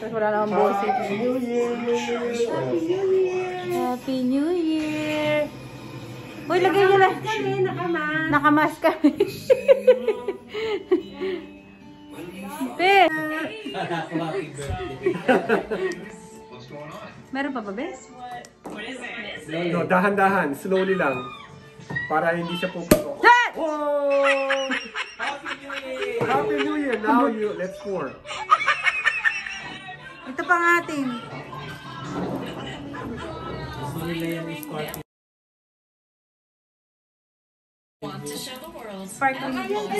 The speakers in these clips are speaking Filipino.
Tapos wala naman bossy. Happy New Year! Happy New Year! Happy New Year! Uy, lagay nyo lang. Nakamask. Nakamask kami. Pe! Meron pa ba, Bes? No, dahan-dahan. Slowly lang. Para hindi siya puputok. Oh! Happy New Year! Happy New Year! Now let's pour. Ito pang atin. Gusto nila yan yung Scorpio. Sparkling.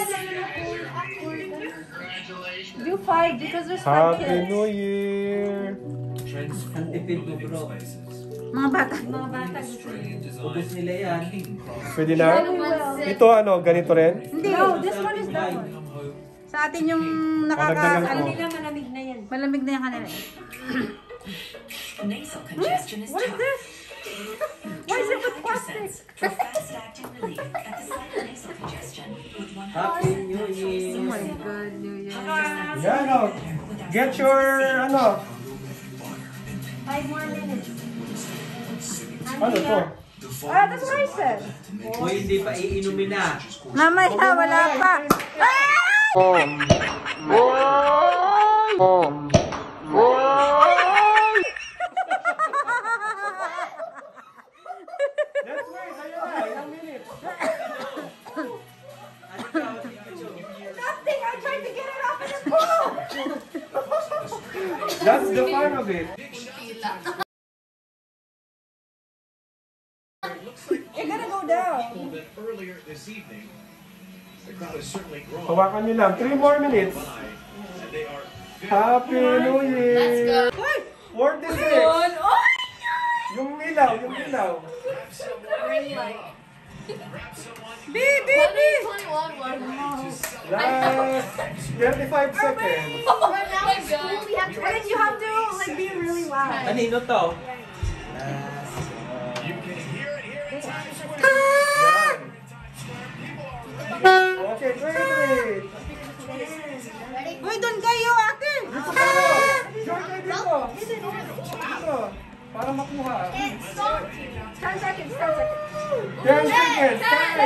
Do 5 because there's 5 Happy kids. New Year! Ang tipid mo, bro. Mga bata. Ubus nila yan. Pwede na? Ito ano, ganito rin? Hindi. No, this one is that one. Sa atin yung Padagdagan ko. malamig na yan. Malamig na yan kanila. Nasal congestion is What is tough. this? Why is it with plastic? For fast-acting relief at the site of nasal congestion with 100% Happy New Year! Oh my God, New Year. Yan o. Get your ano. 5 more minutes. Ano to? Ah, that's what I said. O hindi pa iinumin na. Mamaya, wala pa. Let's wait. Ayun na. Ilang minutes? Nothing. I tried to get it off in the pool. That's the fun of it. You're gonna go down. Earlier this evening, the crowd has certainly grown. Hawakan nyo lang. 3 more minutes. And they are Happy New Year! Let's go. 46! Yung ilaw, yung ilaw. Baby! Last 35 seconds. And then you have to like be really loud. Kanino to? you can hear it here in Times Square. Yan. Okay, 23. Uy, doon kayo, ate! Dito tayo. George, dito. Dito. Para makuha. 10 seconds, 10 seconds. 10 seconds.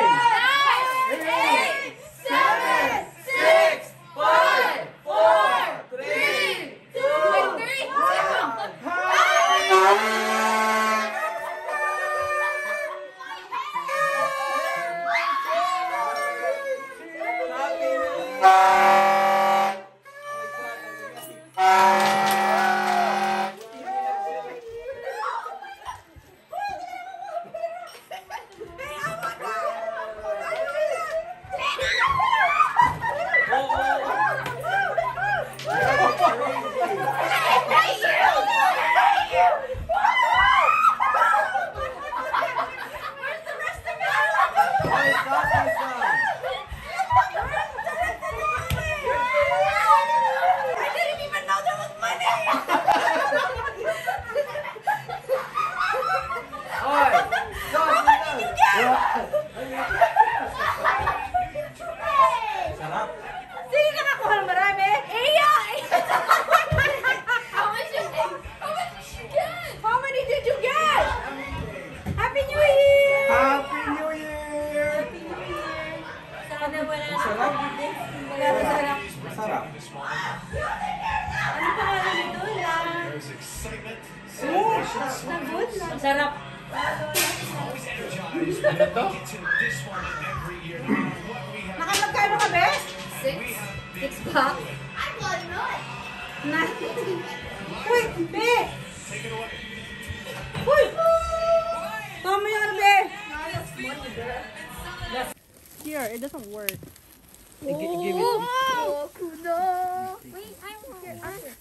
6 bucks? Uy, be! Uy! Tama yan, be! Here, it doesn't work. Give it. Oh, kudo! Wait, I want your other.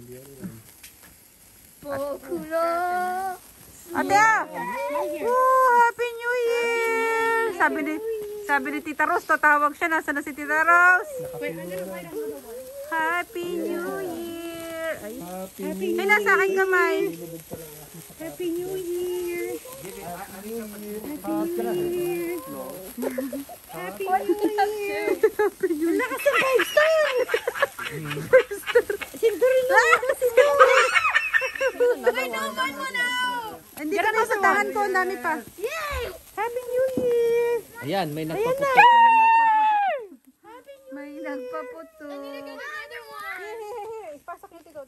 Kudo! Ate! Oh, Happy New Year! Sabi ni Tita Rose, tatawag siya. Nasaan na si Tita Rose? Happy New Year! Ay, nasa aking kamay. Happy New Year! Happy New Year! Happy New Year! Ang lakas ng 5 star! 5 star! Sindurin mo! listahan ko, ang dami pa. Happy New Year! Ayan, may nagpaputok. May nagpaputo. Pasok mo dito.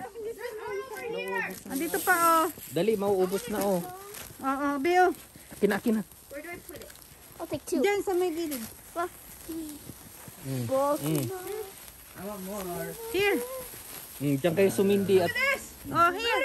Andito pa, oh. Dali, mauubos na oh. Oo, Bill. Kina. I'll take 2. Diyan sa may gilid. Here. Diyan kayo sumindi at Oh, here.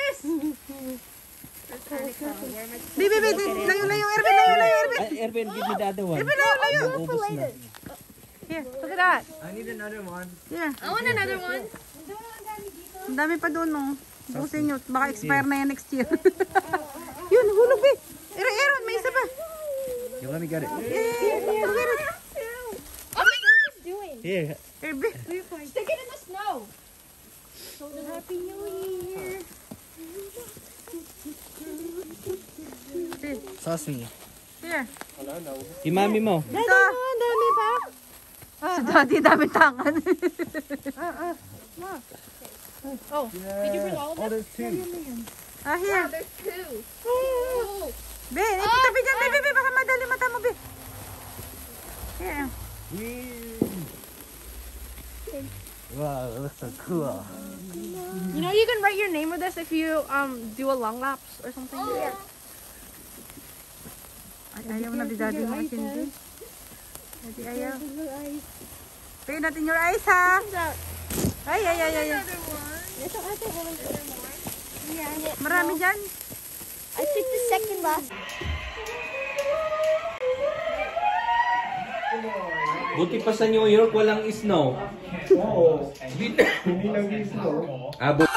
Bibi, layo, Erwin, Erwin. ay, Erwin, give me the other one. Layo. Mauubos na. Here, look at that. I need another one. Yeah. I want another one. Ang dami pa doon, no. Busin nyo. Baka expire na yan next year. Yun, hulog, Bi. Aaron, may isa pa. You let me get it. Yeah. Look at it. Oh my God, what are you doing? Here. Erwin. Stick it in the snow. Happy New Year. Sauce me. Here. Si mami mo. Ito. Ang dami pa. Si Daddy, dami tangan. Oh, did you bring all of them? Oh, there's 2. Here. There's 2. Be, itabi dyan, Be. Baka madali mata mo, Be. Here. Wow, it looks so cool. You know you can write your name with this if you do a long lapse or something. Ay, ayaw na di Daddy mo kasi hindi. Daddy, ayaw. Pay natin your eyes, ha? Ay. Marami dyan. I took the second last. Buti pa sa New York, walang snow. Oo. Hindi nag-snow.